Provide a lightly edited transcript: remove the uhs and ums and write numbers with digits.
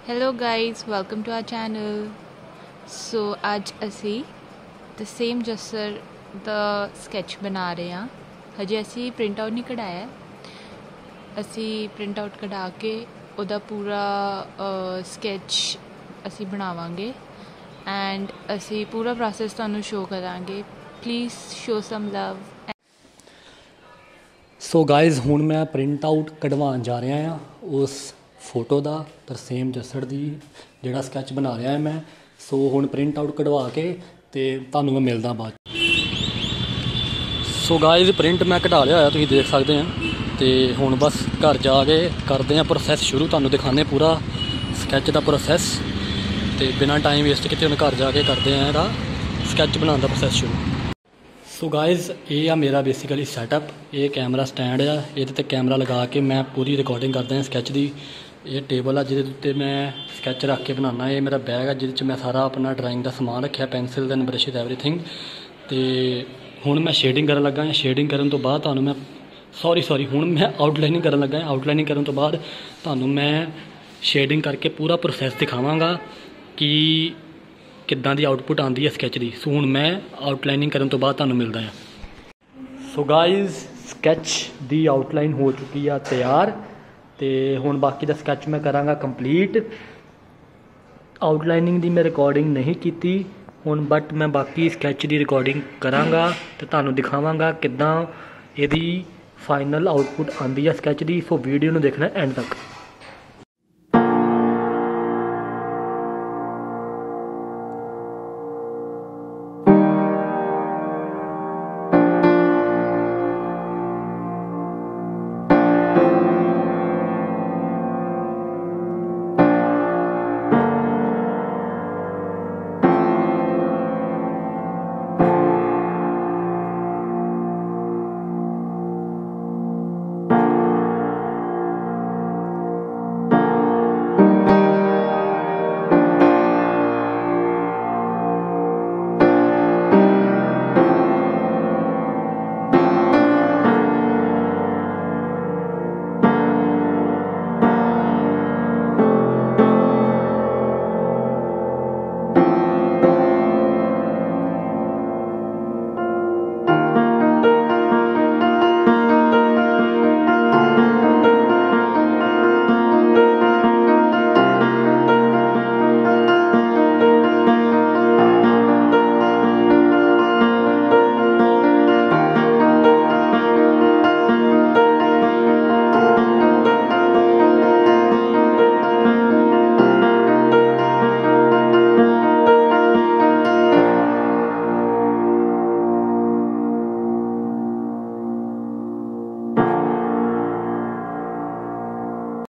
Hello guys, welcome to our channel. So ਅੱਜ ਅਸੀਂ ਤਸੀਮ ਜੱਸਰ ਦਾ sketch ਬਣਾ ਰਹੇ ਹਾਂ। ਹਜੇ ਅਸੀਂ ਪ੍ਰਿੰਟ ਆਊਟ ਨਹੀਂ ਕਢਾਇਆ, ਅਸੀਂ ਪ੍ਰਿੰਟ ਆਊਟ ਕਢਾ ਕੇ ਉਹਦਾ ਪੂਰਾ ਸਕੈਚ ਅਸੀਂ ਬਣਾਵਾਂਗੇ ਐਂਡ ਅਸੀਂ ਪੂਰਾ ਪ੍ਰੋਸੈਸ ਤੁਹਾਨੂੰ ਸ਼ੋ ਕਰਾਂਗੇ। Please show some love. So guys ਹੁਣ ਮੈਂ ਪ੍ਰਿੰਟ ਆਊਟ ਕਢਵਾਉਣ ਜਾ ਰਿਹਾ ਹਾਂ ਉਸ ਫੋਟੋ ਦਾ, ਤਰਸੇਮ ਜੱਸੜ ਦੀ ਜਿਹੜਾ ਸਕੈਚ ਬਣਾ ਰਿਹਾ ਹੈ ਮੈਂ। ਸੋ ਹੁਣ ਪ੍ਰਿੰਟ ਆਊਟ ਕਢਵਾ ਕੇ ਤੇ ਤੁਹਾਨੂੰ ਮੈਂ ਮਿਲਦਾ ਬਾਅਦ। ਸੋ ਗਾਇਜ਼ ਪ੍ਰਿੰਟ ਮੈਂ ਕਢਾ ਲਿਆ ਹੋਇਆ, ਤੁਸੀਂ ਦੇਖ ਸਕਦੇ ਆ। ਤੇ ਹੁਣ ਬਸ ਘਰ ਜਾ ਕੇ ਕਰਦੇ ਹਾਂ ਪ੍ਰੋਸੈਸ ਸ਼ੁਰੂ, ਤੁਹਾਨੂੰ ਦਿਖਾਉਂਦੇ ਪੂਰਾ ਸਕੈਚ ਦਾ ਪ੍ਰੋਸੈਸ। ਤੇ ਬਿਨਾਂ ਟਾਈਮ ਵੇਸਟ ਕੀਤੇ ਹੁਣ ਘਰ ਜਾ ਕੇ ਕਰਦੇ ਹਾਂ ਇਹਦਾ ਸਕੈਚ ਬਣਾਉਣ ਦਾ ਪ੍ਰੋਸੈਸ ਸ਼ੁਰੂ। ਸੋ ਗਾਇਜ਼ ਇਹ ਆ ਮੇਰਾ ਬੇਸਿਕਲੀ ਸੈਟਅਪ। ਇਹ ਕੈਮਰਾ ਸਟੈਂਡ ਆ, ਇਹਦੇ 'ਤੇ ਕੈਮਰਾ ਲਗਾ ਕੇ ਮੈਂ ਪੂਰੀ ਰਿਕਾਰਡਿੰਗ ਕਰਦਾ ਹਾਂ ਸਕੈਚ ਦੀ। ਇਹ ਟੇਬਲ ਆ ਜਿਹਦੇ ਉੱਤੇ ਮੈਂ ਸਕੈਚ ਰੱਖ ਕੇ ਬਣਾਉਣਾ। ਇਹ ਮੇਰਾ ਬੈਗ ਆ ਜਿਹਦੇ 'ਚ ਮੈਂ ਸਾਰਾ ਆਪਣਾ ਡਰਾਇੰਗ ਦਾ ਸਮਾਨ ਰੱਖਿਆ, ਪੈਨਸਿਲ ਐਂਡ ਬਰਸ਼ਿਸ ਐਵਰੀਥਿੰਗ। ਤੇ ਹੁਣ ਮੈਂ ਸ਼ੇਡਿੰਗ ਕਰਨ ਲੱਗਾ। ਸ਼ੇਡਿੰਗ ਕਰਨ ਤੋਂ ਬਾਅਦ ਤੁਹਾਨੂੰ ਮੈਂ ਹੁਣ ਮੈਂ ਆਊਟਲਾਈਨਿੰਗ ਕਰਨ ਲੱਗਾ। ਆਊਟਲਾਈਨਿੰਗ ਕਰਨ ਤੋਂ ਬਾਅਦ ਤੁਹਾਨੂੰ ਮੈਂ ਸ਼ੇਡਿੰਗ ਕਰਕੇ ਪੂਰਾ ਪ੍ਰੋਸੈਸ ਦਿਖਾਵਾਂਗਾ ਕਿ ਕਿੱਦਾਂ ਦੀ ਆਊਟਪੁੱਟ ਆਉਂਦੀ ਹੈ ਸਕੈਚ ਦੀ। ਸੋ ਹੁਣ ਮੈਂ ਆਊਟਲਾਈਨਿੰਗ ਕਰਨ ਤੋਂ ਬਾਅਦ ਤੁਹਾਨੂੰ ਮਿਲਦਾ ਹਾਂ। ਸੋ ਗਾਇਜ਼ ਸਕੈਚ ਦੀ ਆਊਟਲਾਈਨ ਹੋ ਚੁੱਕੀ ਆ ਤਿਆਰ, ਤੇ ਹੁਣ ਬਾਕੀ ਦਾ ਸਕੈਚ ਮੈਂ ਕਰਾਂਗਾ ਕੰਪਲੀਟ। ਆਊਟਲਾਈਨਿੰਗ ਦੀ ਮੈਂ ਰਿਕਾਰਡਿੰਗ ਨਹੀਂ ਕੀਤੀ ਹੁਣ, ਬਟ ਮੈਂ ਬਾਕੀ ਸਕੈਚ ਦੀ ਰਿਕਾਰਡਿੰਗ ਕਰਾਂਗਾ ਤੇ ਤੁਹਾਨੂੰ ਦਿਖਾਵਾਂਗਾ ਕਿੱਦਾਂ ਇਹਦੀ ਫਾਈਨਲ ਆਊਟਪੁੱਟ ਆਉਂਦੀ ਹੈ ਸਕੈਚ ਦੀ। ਸੋ ਵੀਡੀਓ ਨੂੰ ਦੇਖਣਾ ਐਂਡ ਤੱਕ।